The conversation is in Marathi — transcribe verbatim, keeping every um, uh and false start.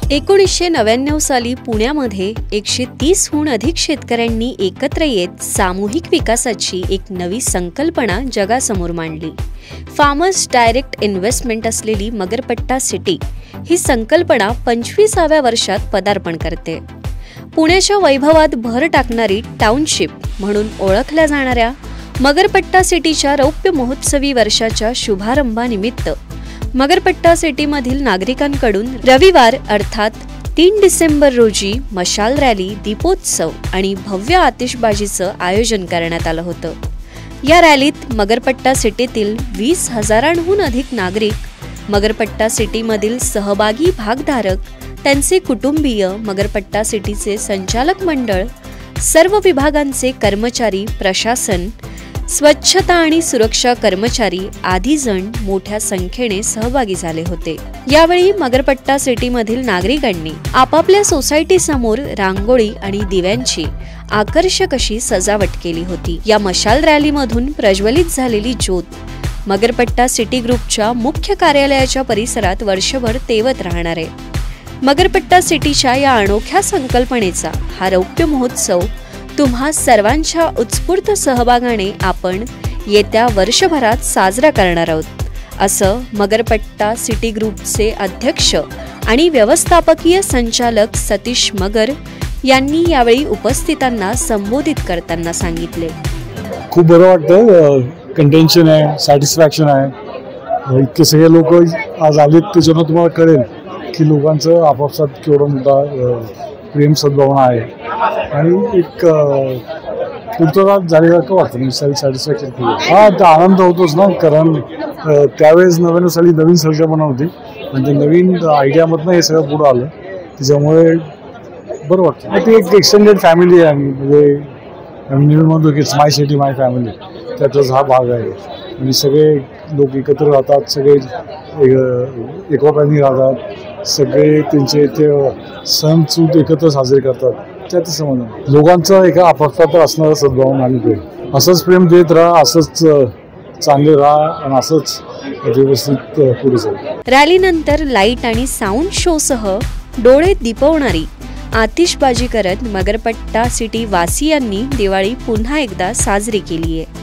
एकोणीसशे नव्याण्णव साली पुण्यामध्ये एकशे तीसहून अधिक शेतकऱ्यांनी एकत्र येत सामूहिक विकासाची एक नवी संकल्पना जगासमोर मांडली. फार्मर्स डायरेक्ट इन्व्हेस्टमेंट असलेली मगरपट्टा सिटी ही संकल्पना पंचवीसाव्या वर्षात पदार्पण करते. पुण्याच्या वैभवात भर टाकणारी टाउनशिप म्हणून ओळखल्या जाणाऱ्या मगरपट्टा सिटीच्या रौप्य महोत्सवी वर्षाच्या शुभारंभानिमित्त मगरपट्टा सिटीमधील नागरिकांकडून रविवार अर्थात तीन डिसेंबर रोजी मशाल रॅली, दीपोत्सव आणि भव्य आतिषबाजीचं आयोजन करण्यात आलं होतं. या रॅलीत मगरपट्टा सिटीतील वीस हजारांहून अधिक नागरिक, मगरपट्टा सिटीमधील सहभागी भागधारक, त्यांचे कुटुंबीय, मगरपट्टा सिटीचे संचालक मंडळ, सर्व विभागांचे कर्मचारी, प्रशासन, स्वच्छता आणि सुरक्षा कर्मचारी आदी जण मोठ्या संख्येने सहभागी झाले होते. यावेळी मगरपट्टा सिटीमधील नागरिकांनी आपापल्या सोसायटी समोर रांगोळी आणि दिव्यांची आकर्षक अशी सजावट केली होती. या मशाल रॅलीमधून प्रज्वलित झालेली ज्योत मगरपट्टा सिटी ग्रुपच्या मुख्य कार्यालयाच्या परिसरात वर्षभर तेवत राहणार आहे. मगरपट्टा सिटीच्या या अनोख्या संकल्पनेचा हा रौप्य महोत्सव तुम्हा सर्वांच्या उत्स्फूर्त सहभागाने आपण येत्या वर्षभरात साजरा करणार आहोत, असं मगरपट्टा सिटी ग्रुपचे अध्यक्ष आणि व्यवस्थापकीय संचालक सतीश मगर यांनी यावेळी उपस्थितांना संबोधित करताना सांगितले. खूप बरं वाटतं, कंटेन्शन आहे, सॅटिस्फॅक्शन आहे. इतके सगळे लोक आज आलेत, त्याच्यानं तुम्हाला कळेल की लोकांचं आपापसात केवढा मोठा प्रेम सद्भावना आहे आणि एक पूर्तता झाल्यासारखं वाटतं. मी सेल्फ सॅटिस्फॅक्शन केलं. हा, तर आनंद होतोच ना, कारण त्यावेळेस नव्याण्णव साली नवीन संकल्पना होती आणि ते नवीन आयडियामधनं हे सगळं पुढं आलं, त्याच्यामुळे बरं वाटतं. ती एक एक्सटेंडेड फॅमिली आहे. आम्ही म्हणजे आम्ही नेहमी म्हणतो की it's my city my family, त्यातच हा भाग आहे. आणि सगळे लोक एकत्र राहतात, सगळे एकोप्याने राहतात, सगळे त्यांचे ते सण सूद एकत्र साजरे करतात. त्यात समज लोकांचं एका आपापसात असणारं सद्भावना आणि प्रेम, असंच प्रेम देत राहा, असंच चांगले राहा आणि असंच व्यवस्थित पुढे जाऊ. रॅलीनंतर लाईट आणि साऊंड शो सह डोळे दिपवणारी आतिषबाजी करत मगरपट्टा सिटी वासियांनी दिवाळी पुन्हा एकदा साजरी केली आहे.